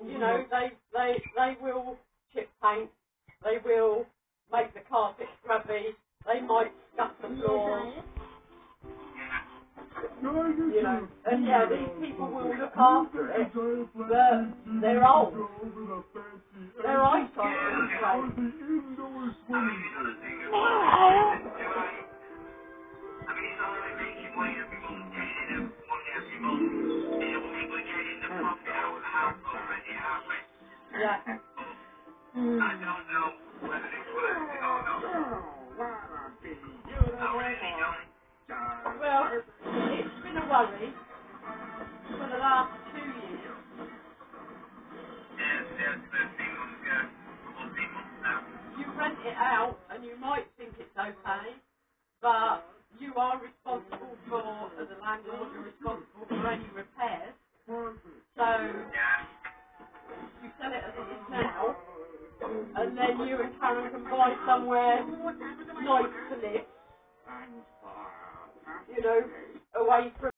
You know, they will chip paint. They will make the carpet scrubby. They might scuff the floors. You know, and yeah, these people will look after it, but they're old. Their eyesight will straight. Yeah. Well, it's been a worry for the last 2 years. You rent it out and you might think it's okay, but you are responsible for, as a landlord, you're responsible for any repairs. So you sell it as it is now, and then you and Karen can buy somewhere nice to live, you know, away from